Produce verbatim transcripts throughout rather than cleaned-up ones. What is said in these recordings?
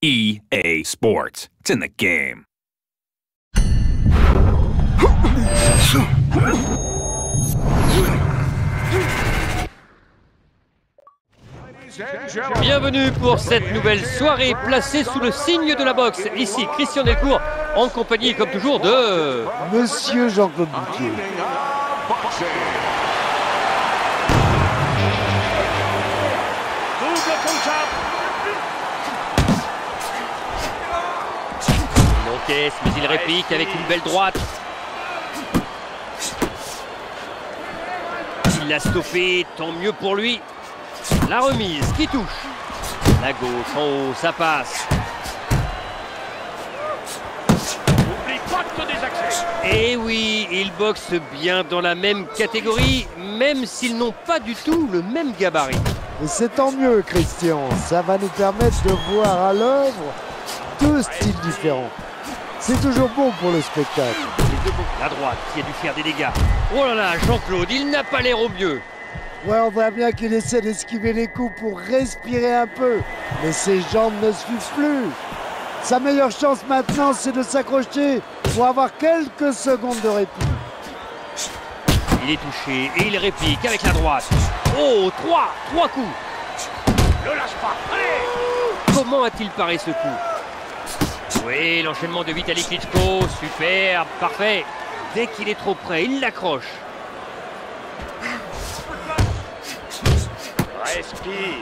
E A Sports. It's in the game. Bienvenue pour cette nouvelle soirée placée sous le signe de la boxe. Ici Christian Delcourt en compagnie comme toujours de Monsieur Jean-Claude Boutier. Il encaisse mais il réplique avec une belle droite. Il l'a stoppé, tant mieux pour lui. La remise qui touche. La gauche en haut, ça passe. Et oui, ils boxent bien dans la même catégorie, même s'ils n'ont pas du tout le même gabarit. Et c'est tant mieux, Christian. Ça va nous permettre de voir à l'œuvre deux styles différents. C'est toujours bon pour le spectacle. Les deux bons, la droite qui a dû faire des dégâts. Oh là là, Jean-Claude, il n'a pas l'air au mieux. Ouais, on voit bien qu'il essaie d'esquiver les coups pour respirer un peu. Mais ses jambes ne suivent plus. Sa meilleure chance maintenant, c'est de s'accrocher pour avoir quelques secondes de répit. Il est touché et il réplique avec la droite. Oh, trois, trois coups. Ne lâche pas, allez. Comment a-t-il paré ce coup? Oui, l'enchaînement de Vitali Klitschko, superbe, parfait. Dès qu'il est trop près, il l'accroche. Respire.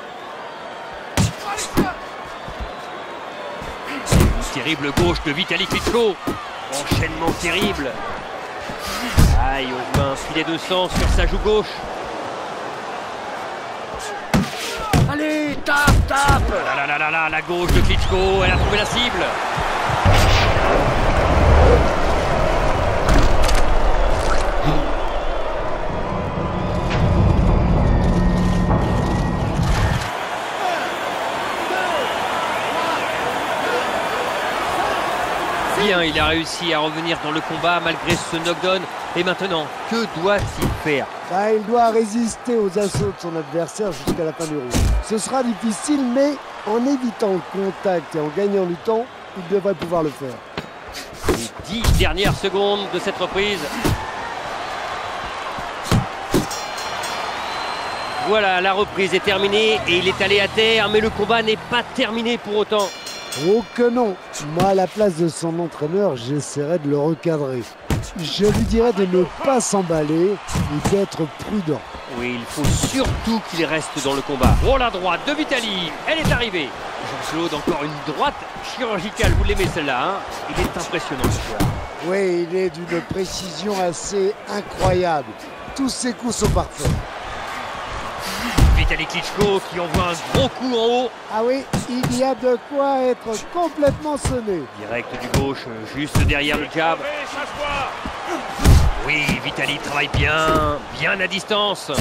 Terrible gauche de Vitali Klitschko. Enchaînement terrible. Aïe, on voit un filet de sang sur sa joue gauche. Allez, tape, tape. Là, là, là, là, là, la gauche de Klitschko, elle a trouvé la cible. Bien, il a réussi à revenir dans le combat malgré ce knockdown. Et maintenant, que doit-il faire? Bah, il doit résister aux assauts de son adversaire jusqu'à la fin du round. Ce sera difficile, mais en évitant le contact et en gagnant du temps, il devrait pouvoir le faire. Les dix dernières secondes de cette reprise. Voilà, la reprise est terminée et il est allé à terre, mais le combat n'est pas terminé pour autant. Oh que non! Moi, à la place de son entraîneur, j'essaierai de le recadrer. Je lui dirais de ne pas s'emballer et d'être prudent. Oui, il faut surtout qu'il reste dans le combat. Oh, la droite de Vitali, elle est arrivée. Jean-Claude, encore une droite chirurgicale. Vous l'aimez celle-là, hein? Il est impressionnant ce joueur. Oui, il est d'une précision assez incroyable. Tous ses coups sont parfaits. Vitali Klitschko qui envoie un gros coup en haut. Ah oui, il y a de quoi être complètement sonné. Direct du gauche, juste derrière le jab. Oui, Vitali travaille bien, bien à distance.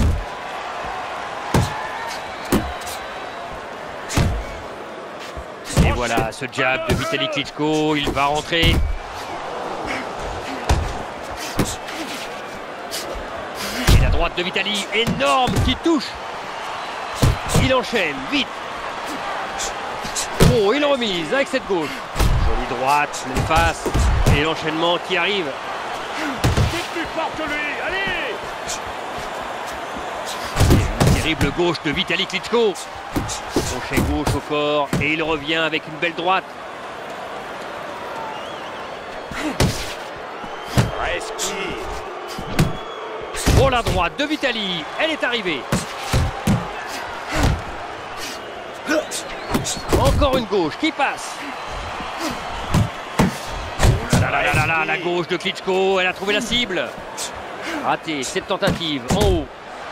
Et voilà, ce jab de Vitali Klitschko, il va rentrer. Et la droite de Vitali, énorme, qui touche. Il enchaîne, vite. Oh, il remise avec cette gauche. Jolie droite, même face. Et l'enchaînement qui arrive. C'est plus fort que lui, allez. Une terrible gauche de Vitali Klitschko. Crochet gauche au corps. Et il revient avec une belle droite. Respire. Oh, la droite de Vitali, elle est arrivée. Encore une gauche qui passe. Là, là, là, là, là, la gauche de Klitschko, elle a trouvé la cible. Raté cette tentative en haut.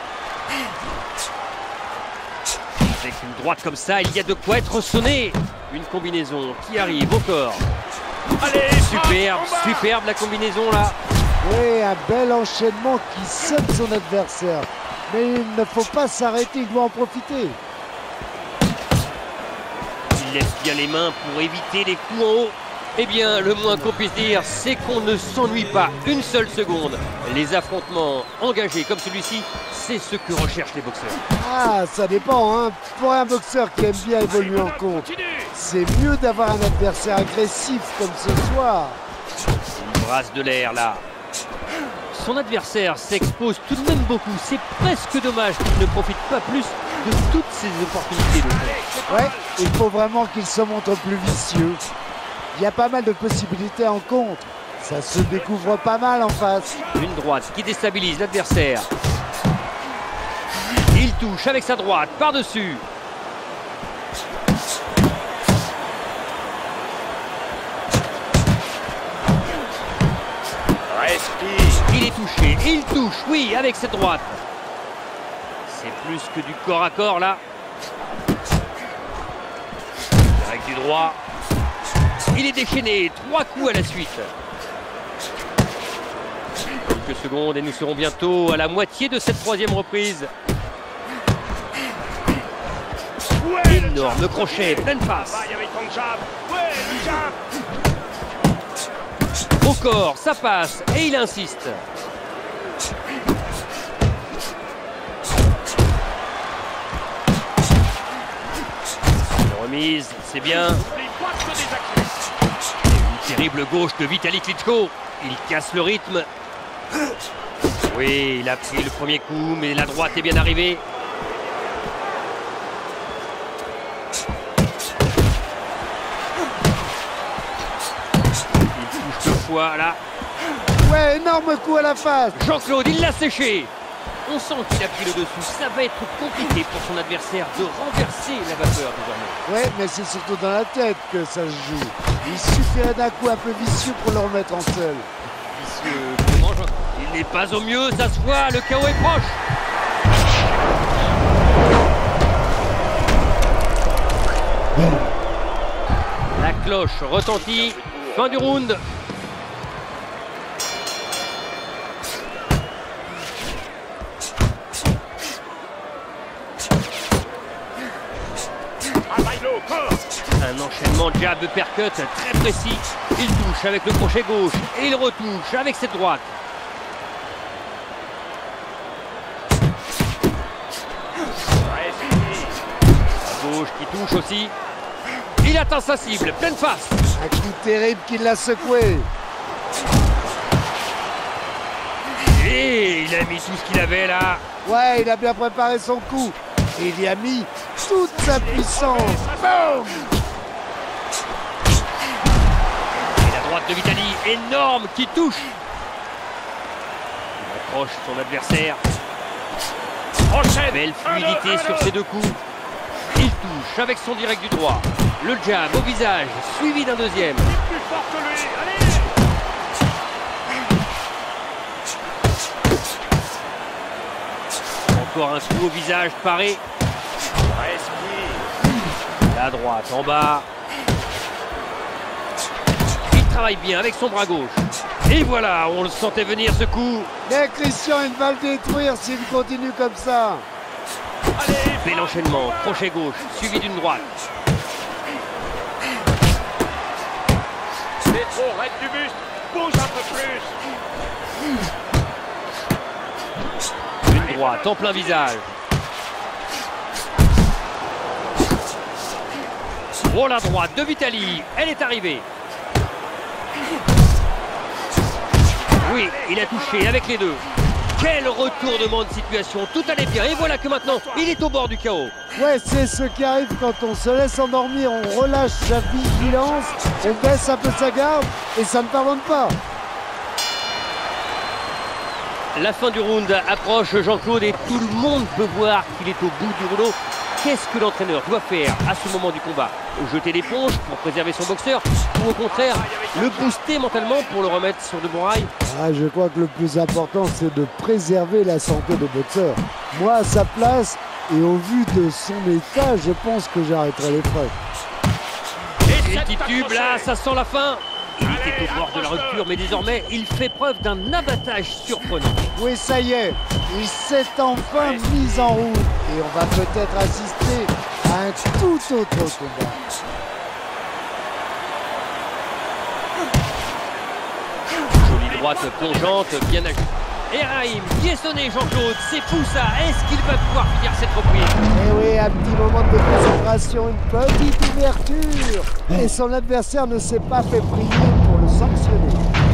Avec une droite comme ça, il y a de quoi être sonné. Une combinaison qui arrive au corps. Allez, Superbe, superbe la combinaison là. Oui, un bel enchaînement qui sonne son adversaire. Mais il ne faut pas s'arrêter, il doit en profiter. Il laisse bien les mains pour éviter les coups en haut. Eh bien, le moins qu'on puisse dire, c'est qu'on ne s'ennuie pas une seule seconde. Les affrontements engagés comme celui-ci, c'est ce que recherchent les boxeurs. Ah, ça dépend, hein. Pour un boxeur qui aime bien évoluer en contre, c'est mieux d'avoir un adversaire agressif comme ce soir. Il brasse de l'air, là. Son adversaire s'expose tout de même beaucoup. C'est presque dommage qu'il ne profite pas plus de toutes ces opportunités de jeu. Ouais, il faut vraiment qu'il se montre plus vicieux. Il y a pas mal de possibilités en contre. Ça se découvre pas mal en face. Une droite qui déstabilise l'adversaire. Il touche avec sa droite par-dessus. Respire. Il est touché, il touche, oui, avec cette droite. C'est plus que du corps à corps là. Avec du droit. Il est déchaîné, trois coups à la suite. Quelques secondes et nous serons bientôt à la moitié de cette troisième reprise. Ouais, Énorme crochet, pleine face. Travaille avec ton jab. Ouais, le jab. Au corps, ça passe et il insiste. Une remise, c'est bien. N'oublie pas de te désactiver. Une terrible gauche de Vitali Klitschko. Il casse le rythme. Oui, il a pris le premier coup, mais la droite est bien arrivée. Il touche deux fois là. Ouais, énorme coup à la face. Jean-Claude, il l'a séché. On sent qu'il a pris le dessus. Ça va être compliqué pour son adversaire de renverser la vapeur désormais. Ouais, mais c'est surtout dans la tête que ça se joue. Il suffirait d'un coup un peu vicieux pour le remettre en selle. Vicieux, comment Jean- Il n'est pas au mieux, ça se voit, le chaos est proche. La cloche retentit. Fin du round. Travaille-le au corps. Un enchaînement jab uppercut très précis. Il touche avec le crochet gauche et il retouche avec cette droite. Respire. La gauche qui touche aussi. Il atteint sa cible, pleine face. Un coup terrible qui l'a secoué. Et il a mis tout ce qu'il avait là. Ouais, il a bien préparé son coup. Et il y a mis toute sa puissance. Boum! Et la droite de Vitali, énorme, qui touche. Il approche son adversaire. Enchaîne. Belle Un, fluidité deux, un, sur deux. ses deux coups. Il touche avec son direct du droit. Le jab au visage, suivi d'un deuxième. Plus fort que lui. Allez. Encore un coup au visage paré. Respire. La droite en bas. Il travaille bien avec son bras gauche. Et voilà, on le sentait venir ce coup. Mais Christian, il va le détruire s'il continue comme ça. Allez. Bel enchaînement, crochet gauche, suivi d'une droite. C'est trop raide du buste. Bouge un peu plus. Une droite en plein visage. Oh, la droite de Vitali, elle est arrivée. Oui, il a touché avec les deux. Quel retournement de situation, tout allait bien. Et voilà que maintenant, il est au bord du chaos. Ouais, c'est ce qui arrive quand on se laisse endormir, on relâche sa vigilance, on baisse un peu sa garde et ça ne pardonne pas. La fin du round approche, Jean-Claude, et tout le monde peut voir qu'il est au bout du rouleau. Qu'est-ce que l'entraîneur doit faire à ce moment du combat? Jeter l'éponge pour préserver son boxeur ou au contraire le booster mentalement pour le remettre sur de bons rails? Ah, je crois que le plus important, c'est de préserver la santé de boxeur. Moi, à sa place, et au vu de son état, je pense que j'arrêterai les frais. Il titube là, ça sent la fin. Il était au bord de la rupture, mais désormais, il fait preuve d'un abattage surprenant. Oui, ça y est, il s'est enfin mis en route et on va peut-être assister à un tout autre combat. Droite plongeante, bien ajustée. Et Raïm, qui est sonné Jean-Claude, c'est fou ça, est-ce qu'il va pouvoir finir cette reprise? Eh oui, un petit moment de déconcentration, une petite ouverture. Et son adversaire ne s'est pas fait prier pour le sanctionner.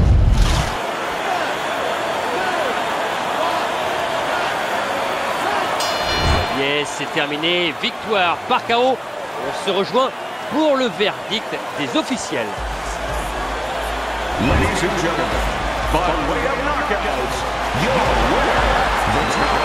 Yes, c'est terminé, victoire par K O. On se rejoint pour le verdict des officiels. Ladies and gentlemen, by way of knockouts, your winner, the